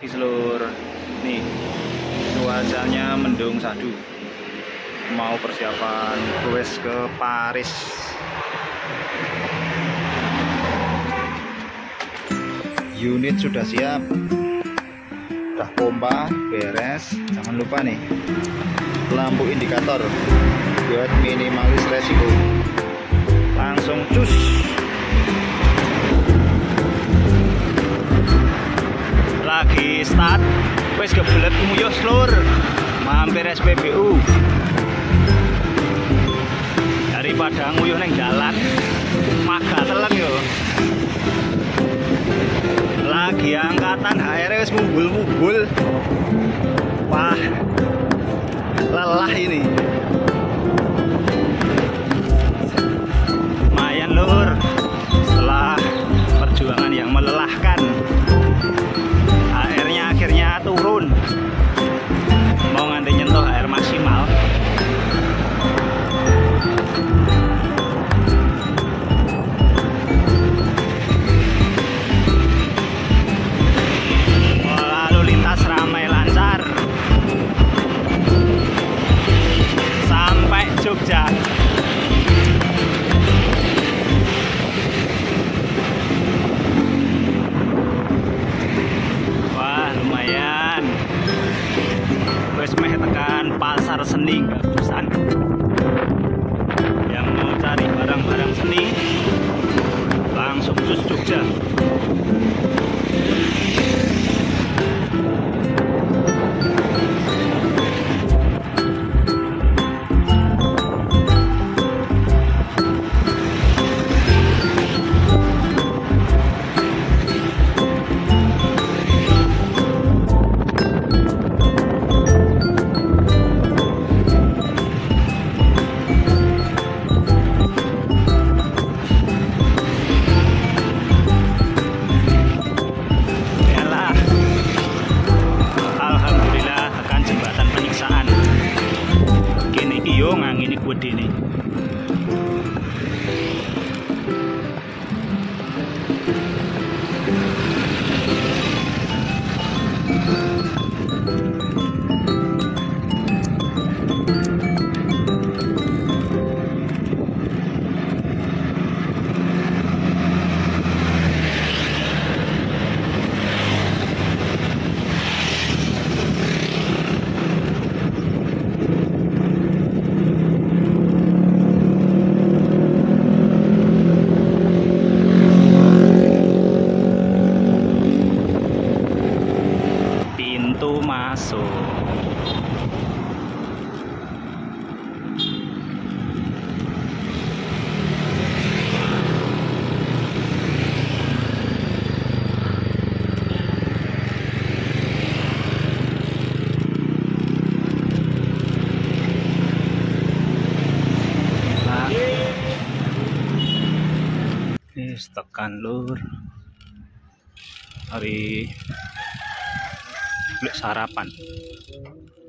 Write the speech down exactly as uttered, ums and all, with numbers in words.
Di seluruh nih cuacanya mendung sadu, mau persiapan goes ke Paris. Unit sudah siap, udah pompa beres. Jangan lupa nih lampu indikator buat minimalis resiko. Langsung cus. Lagi start, wes kebelet nguyuh slur, mampir S P B U. Daripada nguyuh neng jalan, maga teleng yo. Lagi angkatan H R wes mubul-mubul. Wah, lelah ini. Lumayan lur, setelah perjuangan yang melelahkan, akhirnya turun, mau nganti nyentuh air maksimal. Lalu lintas ramai lancar sampai Jogja. Wes meh tekan pasar seni Gabusan. Yang mau cari barang-barang seni langsung cus Jogja. Ngangini gede nih. Masuk. Nah, ini tekan lur. Hari sarapan.